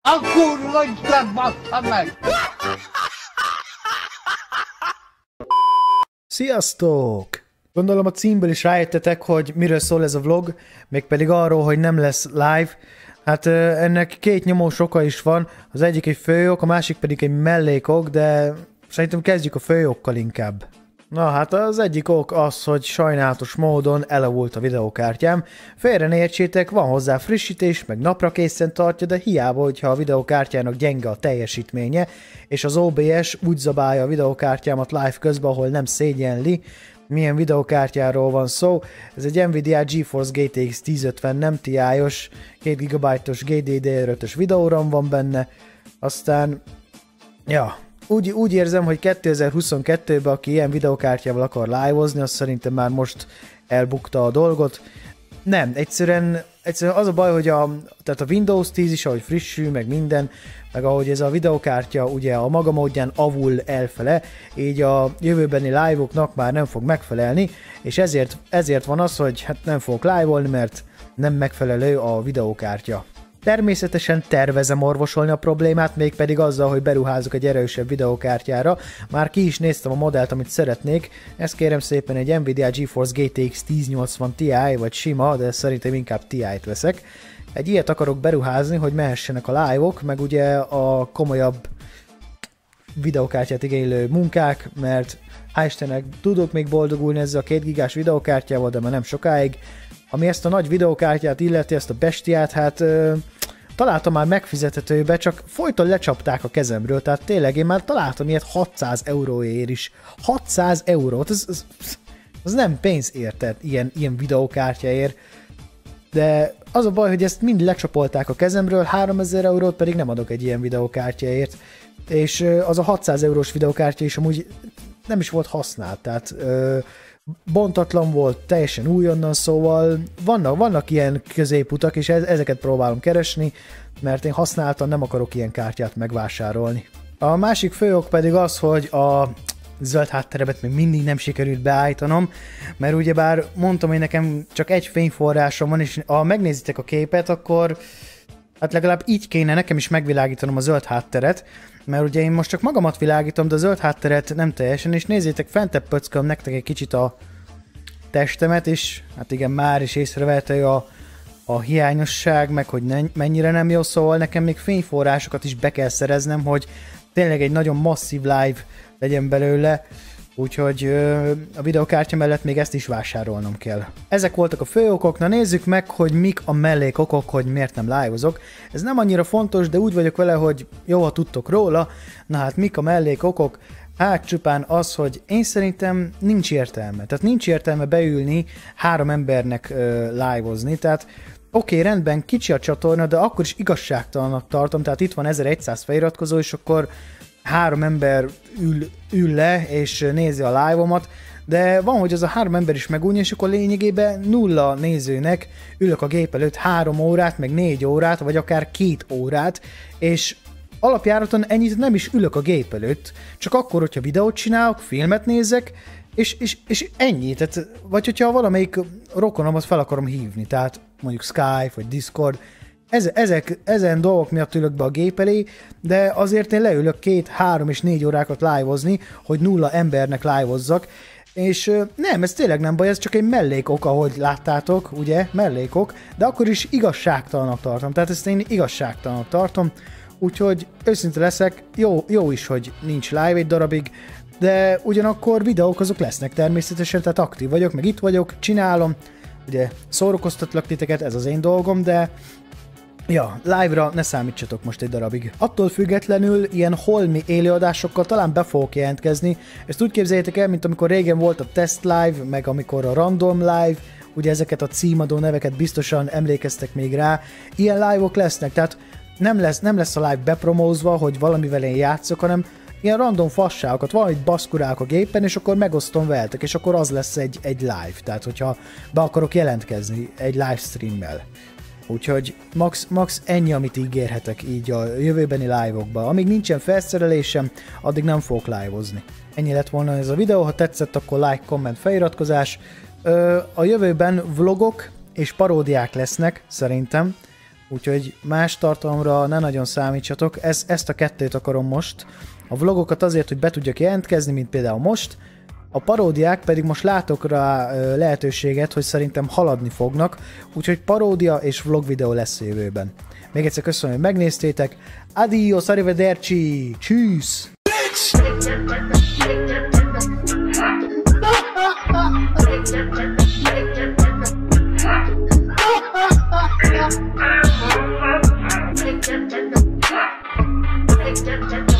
A kurva Istent bassza meg! Sziasztok! Gondolom a címből is rájöttetek, hogy miről szól ez a vlog, mégpedig arról, hogy nem lesz live. Hát ennek két nyomós oka is van, az egyik egy főok, a másik pedig egy mellékok, de szerintem kezdjük a főokkal inkább. Na hát az egyik ok az, hogy sajnálatos módon elavult a videókártyám. Félre ne értsétek, van hozzá frissítés, meg napra készen tartja, de hiába, hogyha a videókártyának gyenge a teljesítménye, és az OBS úgy zabálja a videókártyámat live közben, ahol nem szégyenli, milyen videókártyáról van szó. Ez egy Nvidia GeForce GTX 1050 nem TI-os, 2 GB-os GDDR5-ös videóram van benne, aztán ja, úgy érzem, hogy 2022-ben, aki ilyen videokártyával akar live-ozni, az szerintem már most elbukta a dolgot. Nem, egyszerűen az a baj, hogy tehát a Windows 10 is, ahogy frissül, meg minden, meg ahogy ez a videokártya ugye a maga módján avul elfele, így a jövőbeni live-oknak már nem fog megfelelni, és ezért van az, hogy hát nem fogok live-olni, mert nem megfelelő a videokártya. Természetesen tervezem orvosolni a problémát, mégpedig azzal, hogy beruházok egy erősebb videokártyára. Már ki is néztem a modellt, amit szeretnék. Ez kérem szépen egy Nvidia GeForce GTX 1080 Ti, vagy sima, de szerintem inkább Ti-t veszek. Egy ilyet akarok beruházni, hogy mehessenek a live-ok, meg ugye a komolyabb videokártyát igénylő munkák, mert hál' Istennek tudok még boldogulni ezzel a 2 gigás videokártyával, de már nem sokáig. Ami ezt a nagy videokártyát illeti, ezt a bestiát, hát találtam már megfizethetőbe, csak folyton lecsapták a kezemről, tehát tényleg én már találtam ilyet 600 euróért is. 600 eurót, az nem pénz érted, ilyen videokártyáért. De az a baj, hogy ezt mind lecsapolták a kezemről, 3000 eurót pedig nem adok egy ilyen videokártyáért. És az a 600 eurós videokártya is amúgy nem is volt használt, tehát bontatlan volt, teljesen újonnan, szóval vannak ilyen középutak, és ezeket próbálom keresni, mert én használtan nem akarok ilyen kártyát megvásárolni. A másik fő ok pedig az, hogy a zöld hátteremet még mindig nem sikerült beállítanom, mert ugyebár mondtam, hogy nekem csak egy fényforrásom van, és ha megnézitek a képet, akkor hát legalább így kéne nekem is megvilágítanom a zöld hátteret, mert ugye én most csak magamat világítom, de a zöld hátteret nem teljesen, és nézzétek, fentebb pöcköm nektek egy kicsit a testemet, és hát igen, már is észrevehető a hiányosság, meg hogy mennyire nem jó, szóval nekem még fényforrásokat is be kell szereznem, hogy tényleg egy nagyon masszív live legyen belőle, úgyhogy a videokártya mellett még ezt is vásárolnom kell. Ezek voltak a fő okok, na nézzük meg, hogy mik a mellékokok, hogy miért nem live-ozok. Ez nem annyira fontos, de úgy vagyok vele, hogy jó, ha tudtok róla. Na hát mik a mellékokok? Hát csupán az, hogy én szerintem nincs értelme. Tehát nincs értelme beülni 3 embernek live-ozni, tehát oké, rendben, kicsi a csatorna, de akkor is igazságtalannak tartom, tehát itt van 1100 feliratkozó, és akkor 3 ember ül le, és nézi a live-omat, de van, hogy az a 3 ember is megunja, és akkor lényegében 0 nézőnek ülök a gép előtt 3 órát, meg 4 órát, vagy akár 2 órát, és alapjáraton ennyit nem is ülök a gép előtt, csak akkor, hogyha videót csinálok, filmet nézek, és ennyi, tehát, vagy hogyha valamelyik rokonomat fel akarom hívni, tehát mondjuk Skype, vagy Discord, ezen dolgok miatt ülök be a gép elé, de azért én leülök 2, 3 és 4 órákat live-ozni, hogy 0 embernek live-ozzak, és nem, ez tényleg nem baj, ez csak egy mellékok, ahogy láttátok, ugye, mellékok, de akkor is igazságtalanak tartom, tehát ezt én igazságtalanak tartom, úgyhogy őszinte leszek, jó is, hogy nincs live egy darabig, de ugyanakkor videók azok lesznek természetesen, tehát aktív vagyok, meg itt vagyok, csinálom, ugye szórakoztatlak titeket, ez az én dolgom, de ja, live-ra ne számítsatok most egy darabig. Attól függetlenül ilyen holmi élőadásokkal talán be fogok jelentkezni. Ezt úgy képzeljétek el, mint amikor régen volt a test live, meg amikor a random live, ugye ezeket a címadó neveket biztosan emlékeztek még rá. Ilyen live-ok lesznek, tehát nem lesz a live bepromózva, hogy valamivel én játszok, hanem ilyen random fasságokat, valamit baszkurálok a gépen, és akkor megosztom veletek, és akkor az lesz egy live, tehát hogyha be akarok jelentkezni egy livestreammel. Úgyhogy max ennyi, amit ígérhetek így a jövőbeni live-okba. Amíg nincsen felszerelésem, addig nem fogok live-ozni. Ennyi lett volna ez a videó, ha tetszett, akkor like, komment, feliratkozás. A jövőben vlogok és paródiák lesznek, szerintem. úgyhogy más tartalomra ne nagyon számítsatok, ezt a kettőt akarom most. A vlogokat azért, hogy be tudjak jelentkezni, mint például most, a paródiák pedig most látok rá lehetőséget, hogy szerintem haladni fognak, úgyhogy paródia és vlog videó lesz a jövőben. Még egyszer köszönöm, hogy megnéztétek. Adios, arrivederci, tschüss! Take